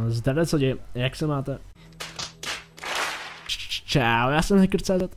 Zdar co děje, jak se máte? Čau, já jsem Hacker.cz.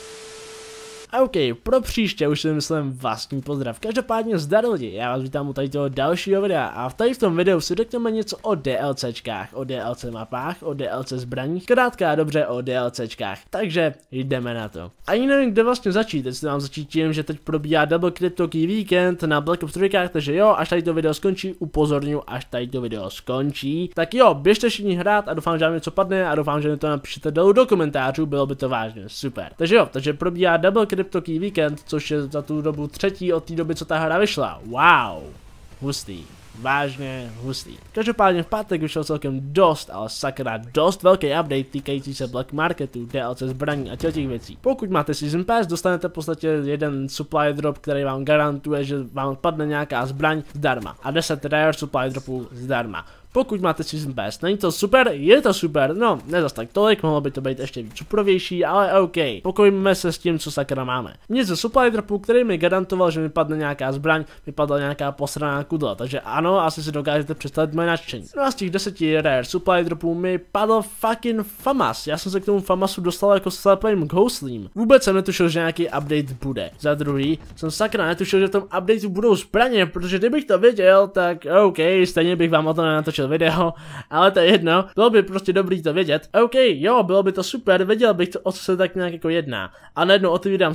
OK, pro příště už si myslím vlastní pozdrav. Každopádně zdar lidi, já vás vítám u tady toho dalšího videa a v tady v tom videu si řekneme něco o DLCčkách, o DLC mapách, o DLC zbraních, zkrátka dobře o DLCčkách, takže jdeme na to. Ani nevím, kde vlastně začít, jestli mám začít tím, že teď probíhá Double Crypto Key Weekend na Black Ops 3, takže jo, až tady to video skončí, upozorňuji, až tady to video skončí, tak jo, běžte všichni hrát a doufám, že vám něco padne a doufám, že mi to napíšete dolů do komentářů, bylo by to vážně, super. Takže jo, takže probíhá Double Crypto Key Weekend, což je za tu dobu třetí od té doby, co ta hra vyšla. Wow, hustý. Vážně hustý. Každopádně v pátek vyšel celkem dost, ale sakra dost velký update týkající se Black Marketu, DLC zbraní a těch věcí. Pokud máte Season Pass, dostanete v podstatě jeden supply drop, který vám garantuje, že vám padne nějaká zbraň zdarma a 10 rare supply dropů zdarma. Pokud máte Season Pass, není to super, je to super, no, ne zas tak tolik, mohlo by to být ještě víc suprovější, ale OK, pokojíme se s tím, co sakra máme. Mě ze supply dropu, který mi garantoval, že mi padne nějaká zbraň, mi padla nějaká posraná kudla, takže ano, asi si dokážete představit moje nadšení. No a z těch 10 rare supply dropů mi padl fucking FAMAS, já jsem se k tomu FAMASu dostal jako slepým k houslím. Vůbec jsem netušil, že nějaký update bude. Za druhý, jsem sakra netušil, že v tom updateu budou zbraně, protože kdybych to věděl, tak OK, stejně bych vám o tom nenatočil video, ale to je jedno, bylo by prostě dobrý to vědět. OK, jo, bylo by to super, věděl bych to, o co se tak nějak jako jedná. A najednou otevírám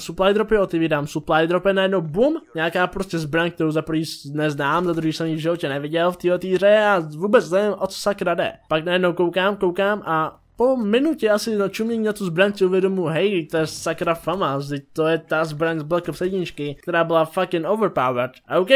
supply dropy, najednou bum, nějaká prostě zbraň, kterou za prvý neznám, za druhý jsem ji v životě neviděl v této hře a vůbec nevím, o co sakra jde. Pak najednou koukám a po minutě asi na čumění na tu zbraň si uvědomu, hej, to je sakra FAMAS, to je ta zbraň z Black Ops 1, která byla fucking overpowered. OK,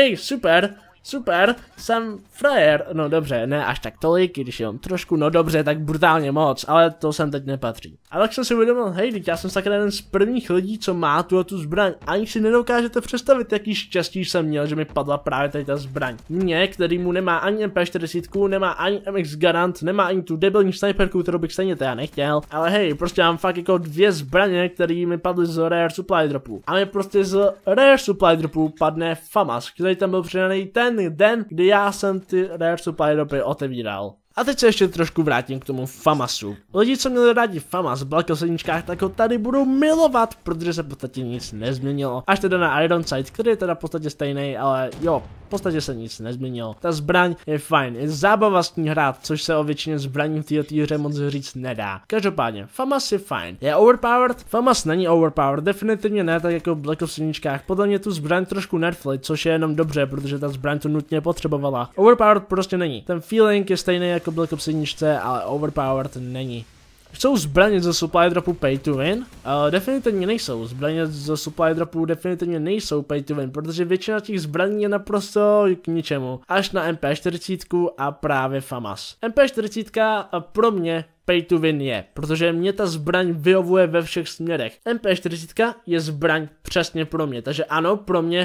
super, jsem frajer, no dobře, ne až tak tolik, když jenom trošku, no dobře, tak brutálně moc, ale to sem teď nepatří. A tak jsem si uvědomil, hej, teď já jsem sakra jeden z prvních lidí, co má tu zbraň, ani si nedokážete představit, jaký štěstí jsem měl, že mi padla právě tady ta zbraň. Mně, který mu nemá ani MP40, nemá ani MX Garant, nemá ani tu debilní sniperku, kterou bych stejně teda nechtěl, ale hej, prostě mám fakt jako dvě zbraně, které mi padly z rare supply dropů. A mi prostě z rare supply dropů padne FAMAS, který tam byl přidaný ten den, kdy já jsem ty rare supply dropy otevíral. A teď se ještě trošku vrátím k tomu FAMASu. Lidi, co měli rádi FAMAS v Black Ops 1, tak ho tady budou milovat, protože se v podstatě nic nezměnilo. Až teda na Iron Sight, který je teda v podstatě stejný, ale jo, v podstatě se nic nezměnilo. Ta zbraň je fajn, je zábava s ní hrát, což se o většině zbraní v této hře moc říct nedá. Každopádně, FAMAS je fajn. Je overpowered? FAMAS není overpowered, definitivně ne tak jako v Black Ops 1. Podle mě tu zbraň trošku nerfli, což je jenom dobře, protože ta zbraň to nutně potřebovala. Overpowered prostě není. Ten feeling je stejný jako Black Ops 1, ale overpowered není. Jsou zbraně ze supply dropu pay to win? Definitivně nejsou. Zbraně ze supply dropu definitivně nejsou pay to win, protože většina těch zbraní je naprosto k ničemu. Až na MP40 a právě FAMAS. MP40 pro mě pay to win je, protože mě ta zbraň vyhovuje ve všech směrech. MP40 je zbraň přesně pro mě, takže ano, pro mě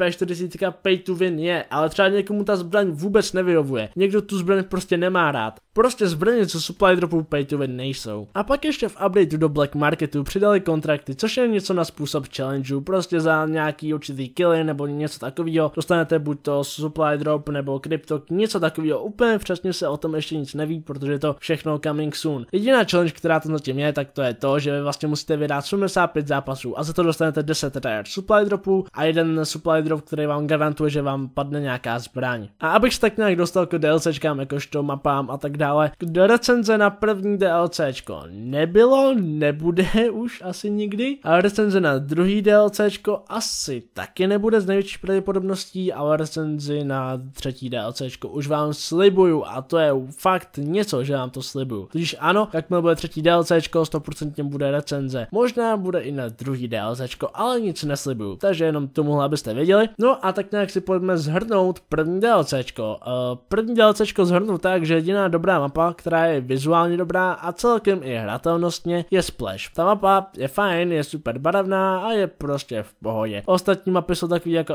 MP40 pay to win je, ale třeba někomu ta zbraň vůbec nevyhovuje. Někdo tu zbraň prostě nemá rád. Prostě zbraně co supply dropů pay to win nejsou. A pak ještě v updateu do Black Marketu přidali kontrakty, což je něco na způsob challengeu, prostě za nějaký určitý killy nebo něco takového dostanete buď to supply drop nebo crypto, něco takového. Úplně přesně se o tom ještě nic neví, protože je to všechno coming soon. Jediná challenge, která to zatím je, tak to je to, že vy vlastně musíte vyhrát 75 zápasů a za to dostanete 10 rare supply dropů a jeden supply drop, který vám garantuje, že vám padne nějaká zbraň. A abych se tak nějak dostal k DLCčkám, jakožto mapám a tak dále, recenze na první DLCčko nebylo, nebude už asi nikdy, a recenze na druhý DLCčko asi taky nebude z největší pravděpodobností, ale recenzi na třetí DLCčko už vám slibuju a to je fakt něco, že vám to slibuju. Když ano, jakmile bude třetí DLCčko, 100% bude recenze. Možná bude i na druhý DLCčko, ale nic neslibuju, takže jenom tomuhle, abyste věděli. No a tak nějak si pojďme zhrnout první DLCčko. První DLCčko zhrnu tak, že jediná dobrá mapa, která je vizuálně dobrá a celkem i hratelnostně, je Splash. Ta mapa je fajn, je super barevná a je prostě v pohodě. Ostatní mapy jsou takový jako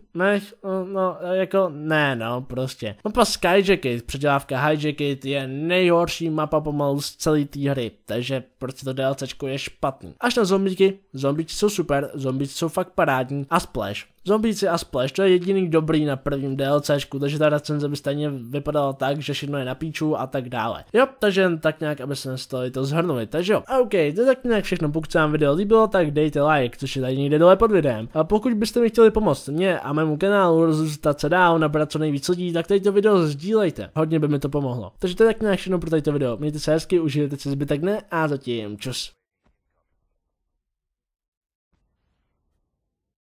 prostě. Mapa Skyjacket, předělávka Hijacket je nejhorší mapa pomalu z celé té hry, takže prostě to DLCčko je špatný. Až na zombíky, zombíci jsou super, zombíci jsou fakt parádní a Splash. Zombíci a Splash, to je jediný dobrý na prvním DLCčku, takže ta recenze by stejně vypadala tak, že všechno je na píču a tak dále. Jo, takže jen tak nějak, aby se nestali to zhrnuli, takže jo. OK, to je tak nějak všechno, pokud se vám video líbilo, tak dejte like, což je tady někde dole pod videem. A pokud byste mi chtěli pomoct mě a mému kanálu rozrůstat se dál, nabrat co nejvíc lidí, tak tady to video sdílejte, hodně by mi to pomohlo. Takže to je tak nějak všechno pro tady to video, mějte se hezky, užijte si zbytek dne a zatím čus.